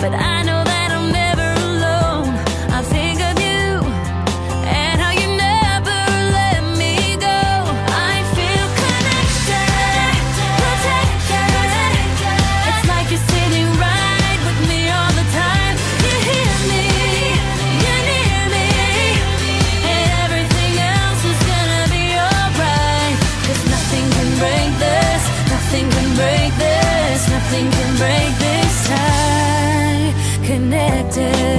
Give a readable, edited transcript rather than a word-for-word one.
but I know that I'm never alone. I think of you and how you never let me go. I feel connected, protected. It's like you're sitting right with me all the time. You hear me, you're near me, and everything else is gonna be alright. 'Cause nothing can break this, nothing can break this, nothing can break this tie. Connected.